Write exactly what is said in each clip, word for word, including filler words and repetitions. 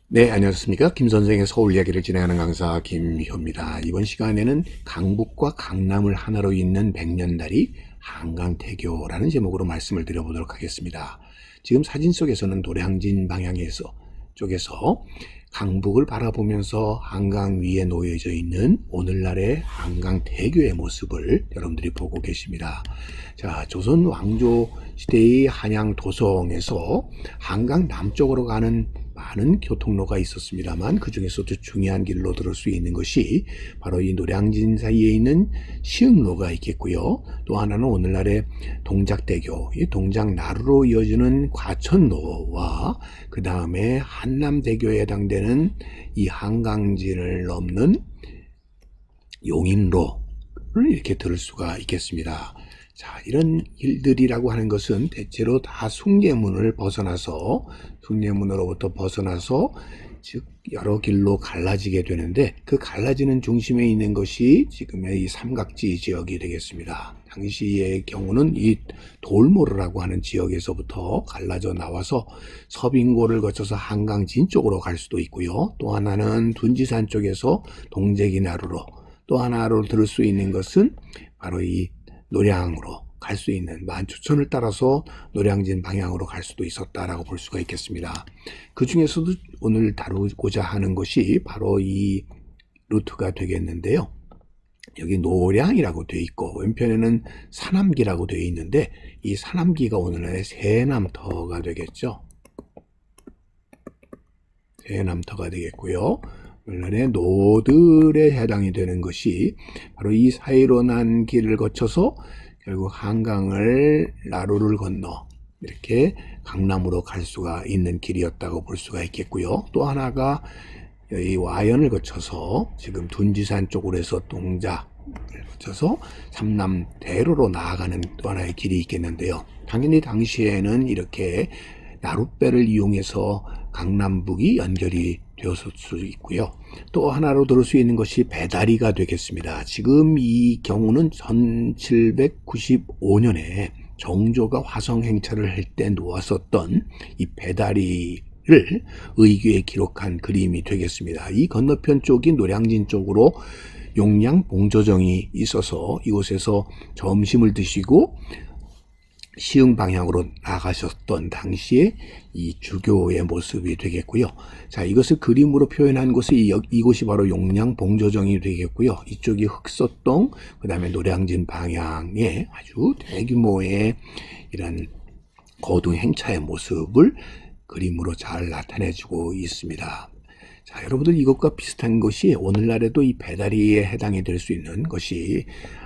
네, 안녕하십니까. 김 선생의 서울 이야기를 진행하는 강사 김효입니다. 이번 시간에는 강북과 강남을 하나로 잇는 백년다리 한강대교라는 제목으로 말씀을 드려보도록 하겠습니다. 지금 사진 속에서는 노량진 방향에서 쪽에서 강북을 바라보면서 한강 위에 놓여져 있는 오늘날의 한강대교의 모습을 여러분들이 보고 계십니다. 자, 조선 왕조 시대의 한양 도성에서 한강 남쪽으로 가는 많은 교통로가 있었습니다만 그 중에서도 중요한 길로 들을 수 있는 것이 바로 이 노량진 사이에 있는 시흥로가 있겠고요. 또 하나는 오늘날의 동작대교, 이 동작나루로 이어지는 과천로와 그 다음에 한남대교에 해당되는 이 한강진을 넘는 용인로를 이렇게 들을 수가 있겠습니다. 자, 이런 길들이라고 하는 것은 대체로 다 숭례문을 벗어나서 숭례문으로부터 벗어나서 즉 여러 길로 갈라지게 되는데 그 갈라지는 중심에 있는 것이 지금의 이 삼각지 지역이 되겠습니다. 당시의 경우는 이 돌모르라고 하는 지역에서부터 갈라져 나와서 서빙고를 거쳐서 한강진 쪽으로 갈 수도 있고요. 또 하나는 둔지산 쪽에서 동제기나루로, 또 하나로 들을 수 있는 것은 바로 이 노량으로 갈 수 있는 만초천을 따라서 노량진 방향으로 갈 수도 있었다라고 볼 수가 있겠습니다. 그 중에서도 오늘 다루고자 하는 것이 바로 이 루트가 되겠는데요. 여기 노량이라고 되어 있고 왼편에는 사남기라고 되어 있는데 이 사남기가 오늘날의 세남터가 되겠죠. 세남터가 되겠고요. 오늘날의 노들에 해당이 되는 것이 바로 이 사이로 난 길을 거쳐서 결국 한강을 나루를 건너 이렇게 강남으로 갈 수가 있는 길이었다고 볼 수가 있겠고요. 또 하나가 이 와연을 거쳐서 지금 둔지산 쪽으로 해서 동작을 거쳐서 삼남대로로 나아가는 또 하나의 길이 있겠는데요. 당연히 당시에는 이렇게 나룻배를 이용해서 강남북이 연결이 되었을 수 있고요. 또 하나로 들을 수 있는 것이 배다리가 되겠습니다. 지금 이 경우는 천칠백구십오 년에 정조가 화성 행차를 할 때 놓았었던 이 배다리를 의궤에 기록한 그림이 되겠습니다. 이 건너편 쪽이 노량진 쪽으로 용량 봉조정이 있어서 이곳에서 점심을 드시고 시흥 방향으로 나가셨던 당시에 이 주교의 모습이 되겠고요. 자, 이것을 그림으로 표현한 곳이 이곳이 바로 용량 봉조정이 되겠고요. 이쪽이 흑서동, 그 다음에 노량진 방향의 아주 대규모의 이런 거두 행차의 모습을 그림으로 잘 나타내주고 있습니다. 자, 여러분들 이것과 비슷한 것이 오늘날에도 이 배다리에 해당이 될 수 있는 것이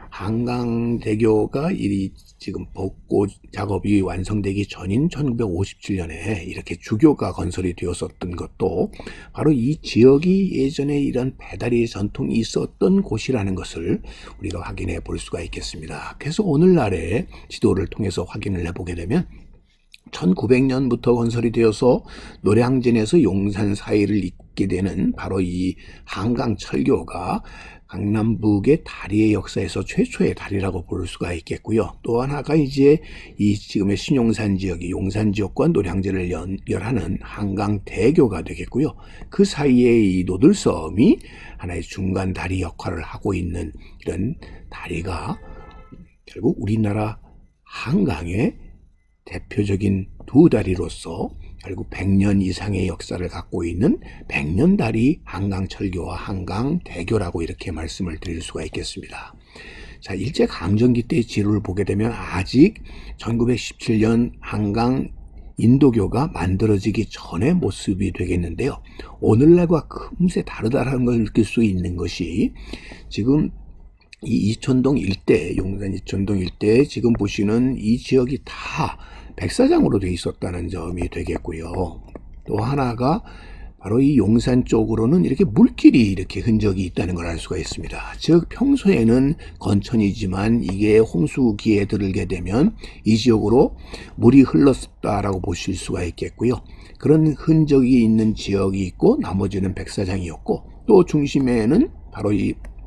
한강대교가 이 지금 복고 작업이 완성되기 전인 천구백오십칠 년에 이렇게 주교가 건설이 되었었던 것도 바로 이 지역이 예전에 이런 배다리 전통이 있었던 곳이라는 것을 우리가 확인해 볼 수가 있겠습니다. 그래서 오늘날의 지도를 통해서 확인을 해보게 되면 천구백 년부터 건설이 되어서 노량진에서 용산 사이를 잇게 되는 바로 이 한강철교가 강남북의 다리의 역사에서 최초의 다리라고 볼 수가 있겠고요. 또 하나가 이제 이 지금의 신용산 지역이 용산 지역과 노량진을 연결하는 한강대교가 되겠고요. 그 사이에 이 노들섬이 하나의 중간 다리 역할을 하고 있는 이런 다리가 결국 우리나라 한강의 대표적인 두 다리로서 결국 백 년 이상의 역사를 갖고 있는 백년다리 한강철교와 한강대교라고 이렇게 말씀을 드릴 수가 있겠습니다. 자, 일제강점기 때의 지도를 보게 되면 아직 천구백십칠 년 한강 인도교가 만들어지기 전의 모습이 되겠는데요. 오늘날과 금세 다르다는 걸 느낄 수 있는 것이 지금 이 이촌동 일대, 용산 이촌동 일대에 지금 보시는 이 지역이 다 백사장으로 되어 있었다는 점이 되겠고요. 또 하나가 바로 이 용산 쪽으로는 이렇게 물길이 이렇게 흔적이 있다는 걸 알 수가 있습니다. 즉 평소에는 건천이지만 이게 홍수기에 들게 되면 이 지역으로 물이 흘렀다라고 보실 수가 있겠고요. 그런 흔적이 있는 지역이 있고 나머지는 백사장이었고 또 중심에는 바로 이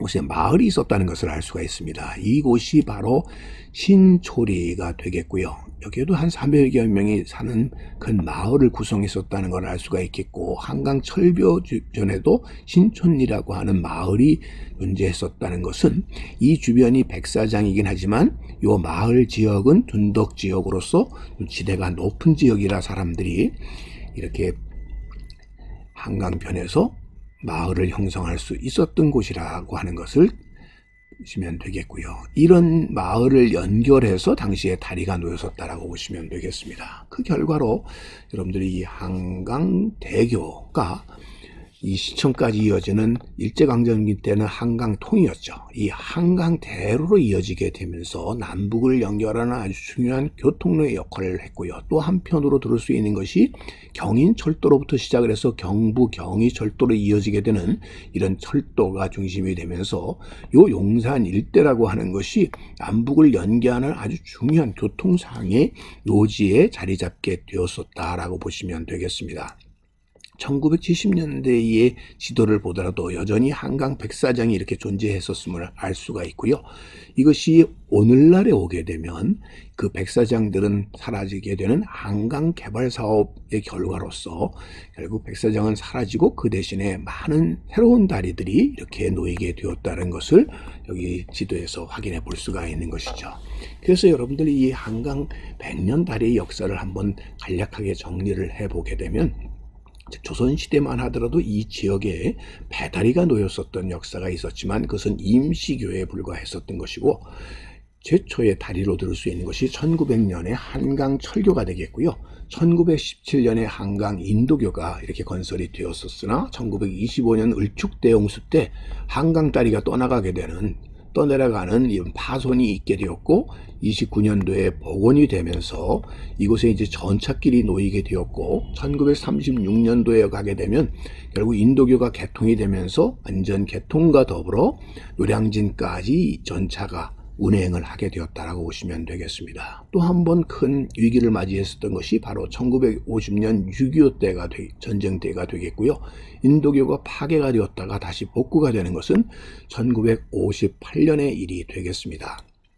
곳에 마을이 있었다는 것을 알 수가 있습니다. 이곳이 바로 신초리가 되겠고요. 여기에도 한 삼백여 명이 사는 큰 마을을 구성했었다는 걸 알 수가 있겠고, 한강 철교 주변에도 신촌리라고 하는 마을이 존재했었다는 것은 이 주변이 백사장이긴 하지만 이 마을 지역은 둔덕 지역으로서 지대가 높은 지역이라 사람들이 이렇게 한강변에서 마을을 형성할 수 있었던 곳이라고 하는 것을 보시면 되겠고요. 이런 마을을 연결해서 당시에 다리가 놓였었다라고 보시면 되겠습니다. 그 결과로 여러분들이 이 한강대교가 이 시청까지 이어지는 일제강점기 때는 한강통이었죠. 이 한강대로로 이어지게 되면서 남북을 연결하는 아주 중요한 교통로의 역할을 했고요. 또 한편으로 들을 수 있는 것이 경인철도로부터 시작을 해서 경부 경의철도로 이어지게 되는 이런 철도가 중심이 되면서 요 용산 일대라고 하는 것이 남북을 연계하는 아주 중요한 교통상의 요지에 자리 잡게 되었었다라고 보시면 되겠습니다. 천구백칠십 년대의 지도를 보더라도 여전히 한강 백사장이 이렇게 존재했었음을 알 수가 있고요. 이것이 오늘날에 오게 되면 그 백사장들은 사라지게 되는 한강 개발 사업의 결과로서 결국 백사장은 사라지고 그 대신에 많은 새로운 다리들이 이렇게 놓이게 되었다는 것을 여기 지도에서 확인해 볼 수가 있는 것이죠. 그래서 여러분들이 이 한강 백년 다리의 역사를 한번 간략하게 정리를 해보게 되면 조선시대만 하더라도 이 지역에 배다리가 놓였었던 역사가 있었지만 그것은 임시교회에 불과했었던 것이고, 최초의 다리로 들을 수 있는 것이 천구백 년에 한강철교가 되겠고요. 천구백십칠 년에 한강 인도교가 이렇게 건설이 되었었으나 천구백이십오 년 을축대홍수 때 한강다리가 떠나가게 되는 떠내려가는 이런 파손이 있게 되었고, 이십구 년도에 복원이 되면서 이곳에 이제 전찻길이 놓이게 되었고, 천구백삼십육 년도에 가게 되면 결국 인도교가 개통이 되면서 완전 개통과 더불어 노량진까지 전차가 운행을 하게 되었다라고 보시면 되겠습니다. 또 한 번 큰 위기를 맞이했었던 것이 바로 천구백오십 년 육이오 때가 되, 전쟁 때가 되겠고요. 인도교가 파괴가 되었다가 다시 복구가 되는 것은 천구백오십팔 년의 일이 되겠습니다.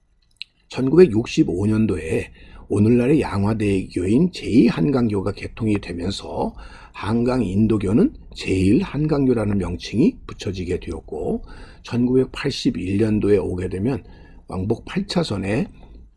천구백육십오 년도에 오늘날의 양화대교인 제이 한강교가 개통이 되면서 한강 인도교는 제일 한강교라는 명칭이 붙여지게 되었고, 천구백팔십일 년도에 오게 되면 왕복 팔 차선에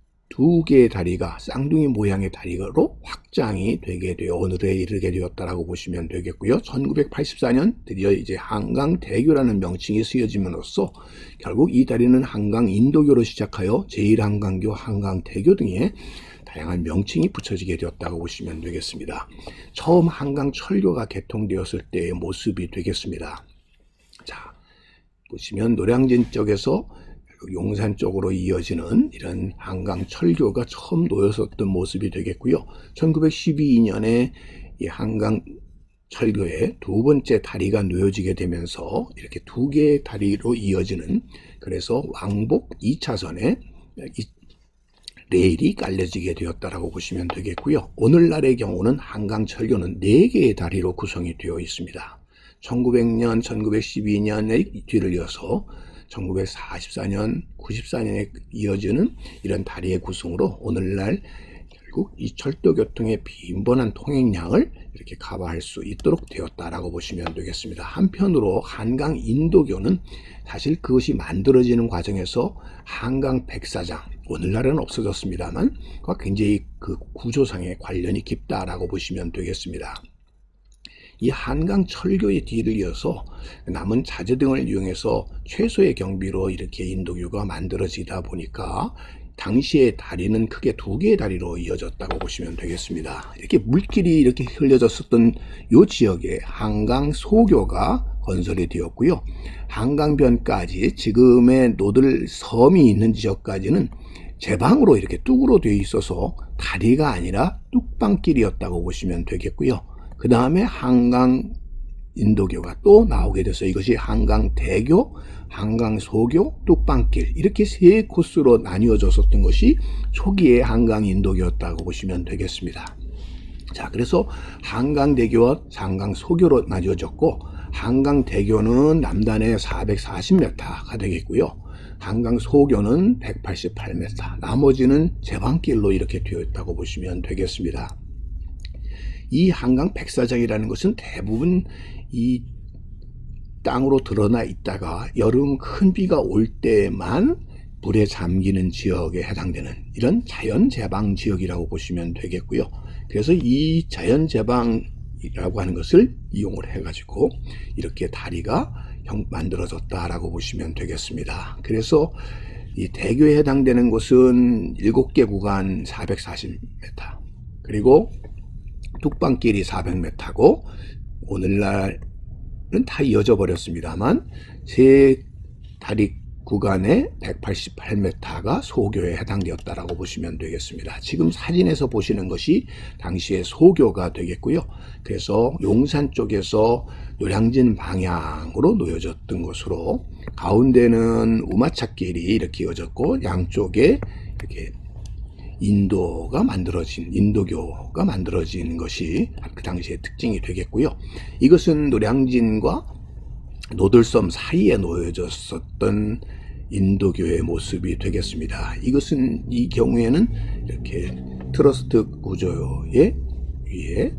두 개의 다리가 쌍둥이 모양의 다리로 확장이 되게 되어 오늘에 이르게 되었다라고 보시면 되겠고요. 천구백팔십사 년 드디어 이제 한강대교라는 명칭이 쓰여짐으로써 결국 이 다리는 한강 인도교로 시작하여 제일 한강교, 한강대교 등의 다양한 명칭이 붙여지게 되었다고 보시면 되겠습니다. 처음 한강철교가 개통되었을 때의 모습이 되겠습니다. 자, 보시면 노량진 쪽에서 용산 쪽으로 이어지는 이런 한강 철교가 처음 놓였었던 모습이 되겠고요. 천구백십이 년에 이 한강 철교의 두 번째 다리가 놓여지게 되면서 이렇게 두 개의 다리로 이어지는, 그래서 왕복 이 차선에 이 레일이 깔려지게 되었다라고 보시면 되겠고요. 오늘날의 경우는 한강 철교는 네 개의 다리로 구성이 되어 있습니다. 천구백 년, 천구백십이 년의 뒤를 이어서 천구백사십사 년, 구십사 년에 이어지는 이런 다리의 구성으로 오늘날 결국 이 철도 교통의 빈번한 통행량을 이렇게 커버할 수 있도록 되었다라고 보시면 되겠습니다. 한편으로 한강 인도교는 사실 그것이 만들어지는 과정에서 한강 백사장, 오늘날은 없어졌습니다만 그와 굉장히 그 구조상의 관련이 깊다라고 보시면 되겠습니다. 이 한강 철교의 뒤를 이어서 남은 자재 등을 이용해서 최소의 경비로 이렇게 인도교가 만들어지다 보니까 당시의 다리는 크게 두 개의 다리로 이어졌다고 보시면 되겠습니다. 이렇게 물길이 이렇게 흘려졌었던 이 지역에 한강 소교가 건설이 되었고요. 한강변까지 지금의 노들 섬이 있는 지역까지는 제방으로 이렇게 뚝으로 되어 있어서 다리가 아니라 뚝방길이었다고 보시면 되겠고요. 그 다음에 한강 인도교가 또 나오게 돼서 이것이 한강대교, 한강소교, 뚝방길 이렇게 세 코스로 나뉘어졌었던 것이 초기의 한강 인도교였다고 보시면 되겠습니다. 자, 그래서 한강대교와 한강소교로 나뉘어졌고 한강대교는 남단에 사백사십 미터가 되겠고요. 한강 소교는 백팔십팔 미터, 나머지는 제방길로 이렇게 되어 있다고 보시면 되겠습니다. 이 한강 백사장이라는 것은 대부분 이 땅으로 드러나 있다가 여름 큰 비가 올 때만 물에 잠기는 지역에 해당되는 이런 자연제방 지역이라고 보시면 되겠고요. 그래서 이 자연제방이라고 하는 것을 이용을 해가지고 이렇게 다리가 만들어졌다라고 보시면 되겠습니다. 그래서 이 대교에 해당되는 곳은 일곱 개 구간 사백사십 미터, 그리고 뚝방길이 사백 미터고 오늘날은 다 이어져 버렸습니다만 세 다리 구간에 백팔십팔 미터가 소교에 해당되었다라고 보시면 되겠습니다. 지금 사진에서 보시는 것이 당시의 소교가 되겠고요. 그래서 용산 쪽에서 노량진 방향으로 놓여졌던 것으로 가운데는 우마차길이 이렇게 이어졌고 양쪽에 이렇게 인도가 만들어진 인도교가 만들어진 것이 그 당시의 특징이 되겠고요. 이것은 노량진과 노들섬 사이에 놓여졌었던 인도교의 모습이 되겠습니다. 이것은 이 경우에는 이렇게 트러스트 구조의 위에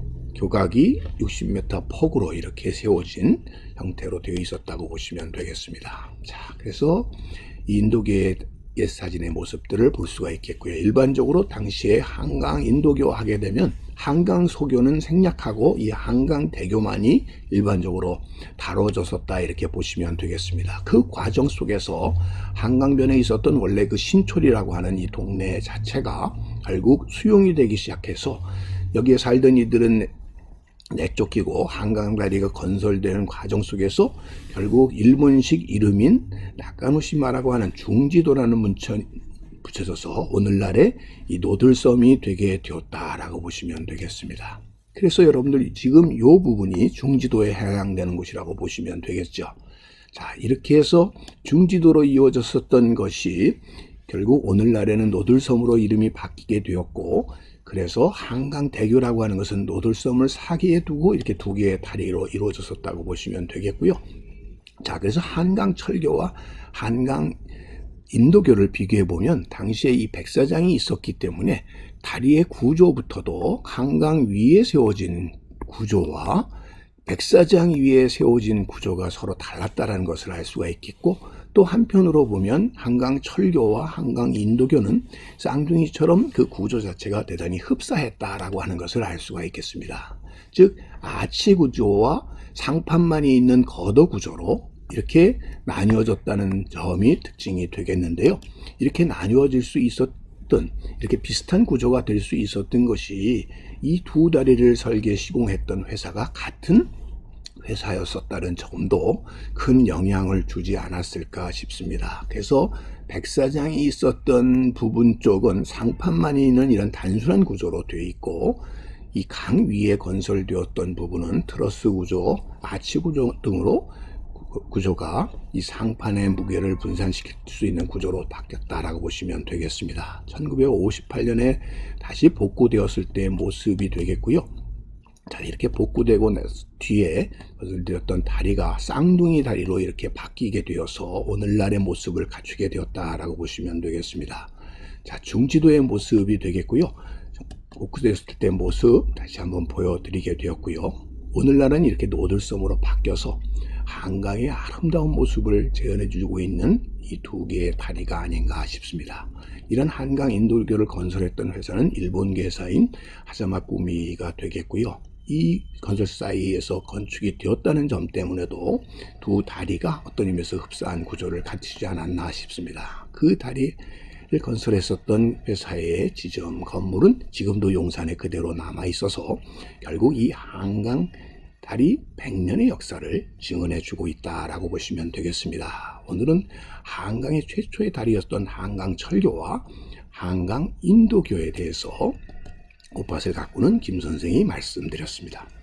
교각이 육십 미터 폭으로 이렇게 세워진 형태로 되어 있었다고 보시면 되겠습니다. 자, 그래서 이 인도교의 옛 사진의 모습들을 볼 수가 있겠고요. 일반적으로 당시에 한강 인도교 하게 되면 한강 소교는 생략하고 이 한강 대교만이 일반적으로 다뤄졌었다 이렇게 보시면 되겠습니다. 그 과정 속에서 한강변에 있었던 원래 그 신촌이라고 하는 이 동네 자체가 결국 수용이 되기 시작해서 여기에 살던 이들은 내쫓기고 한강다리가 건설되는 과정 속에서 결국 일본식 이름인 나카노시마라고 하는 중지도라는 문천이 붙여져서 오늘날의 이 노들섬이 되게 되었다라고 보시면 되겠습니다. 그래서 여러분들 지금 이 부분이 중지도에 해당되는 곳이라고 보시면 되겠죠. 자, 이렇게 해서 중지도로 이어졌었던 것이 결국 오늘날에는 노들섬으로 이름이 바뀌게 되었고, 그래서 한강대교라고 하는 것은 노들섬을 사기에 두고 이렇게 두 개의 다리로 이루어졌었다고 보시면 되겠고요. 자, 그래서 한강철교와 한강 인도교를 비교해 보면 당시에 이 백사장이 있었기 때문에 다리의 구조부터도 한강 위에 세워진 구조와 백사장 위에 세워진 구조가 서로 달랐다는 것을 알 수가 있겠고, 또 한편으로 보면 한강 철교와 한강 인도교는 쌍둥이처럼 그 구조 자체가 대단히 흡사했다라고 하는 것을 알 수가 있겠습니다. 즉 아치 구조와 상판만이 있는 거더 구조로 이렇게 나뉘어졌다는 점이 특징이 되겠는데요. 이렇게 나뉘어질 수 있었던, 이렇게 비슷한 구조가 될 수 있었던 것이 이 두 다리를 설계 시공했던 회사가 같은 회사였었다는 점도 큰 영향을 주지 않았을까 싶습니다. 그래서 백사장이 있었던 부분 쪽은 상판만이 있는 이런 단순한 구조로 되어 있고, 이 강 위에 건설되었던 부분은 트러스 구조, 아치 구조 등으로 구조가 이 상판의 무게를 분산시킬 수 있는 구조로 바뀌었다라고 보시면 되겠습니다. 천구백오십팔 년에 다시 복구되었을 때의 모습이 되겠고요. 자, 이렇게 복구되고 뒤에 건설되었던 다리가 쌍둥이 다리로 이렇게 바뀌게 되어서 오늘날의 모습을 갖추게 되었다라고 보시면 되겠습니다. 자, 중지도의 모습이 되겠고요. 복구되었을 때 모습 다시 한번 보여드리게 되었고요. 오늘날은 이렇게 노들섬으로 바뀌어서 한강의 아름다운 모습을 재현해 주고 있는 이 두 개의 다리가 아닌가 싶습니다. 이런 한강 인도교를 건설했던 회사는 일본계 회사인 하자마꾸미가 되겠고요. 이 건설사에서 건축이 되었다는 점 때문에도 두 다리가 어떤 의미에서 흡사한 구조를 갖추지 않았나 싶습니다. 그 다리를 건설했었던 회사의 지점 건물은 지금도 용산에 그대로 남아 있어서 결국 이 한강 다리 백 년의 역사를 증언해 주고 있다라고 보시면 되겠습니다. 오늘은 한강의 최초의 다리였던 한강 철교와 한강 인도교에 대해서 꽃밭을 가꾸는 김 선생이 말씀드렸습니다.